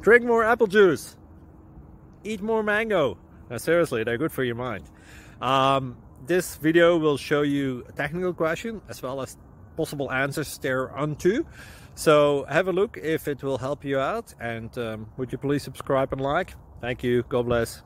Drink more apple juice. Eat more mango. Now, seriously, they're good for your mind. This video will show you a technical question as well as possible answers thereunto. So have a look if it will help you out, and would you please subscribe and like? Thank you. God bless.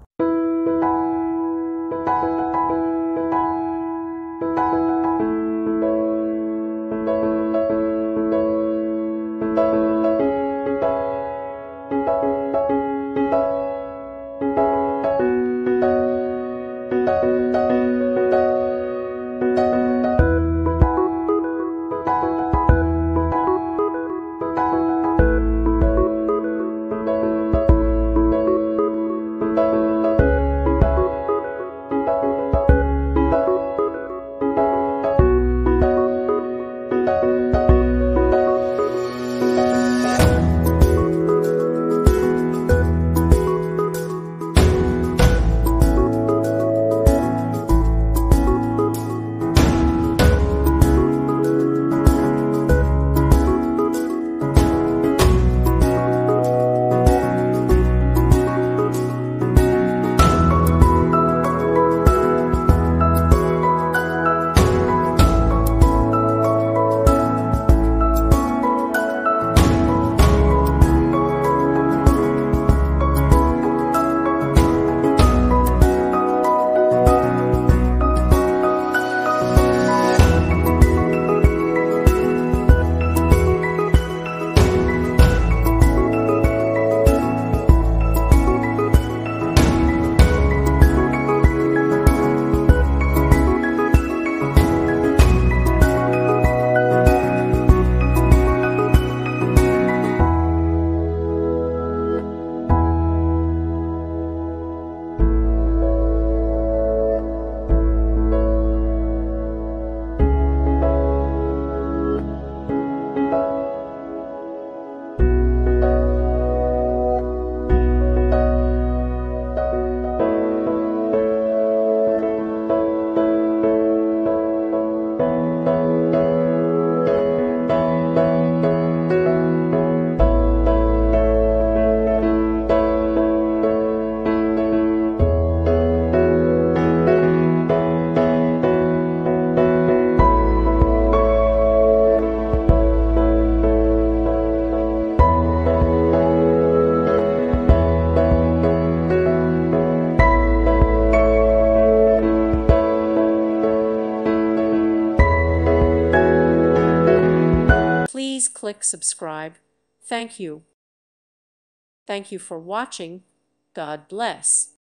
Please click subscribe. Thank you. Thank you for watching. God bless.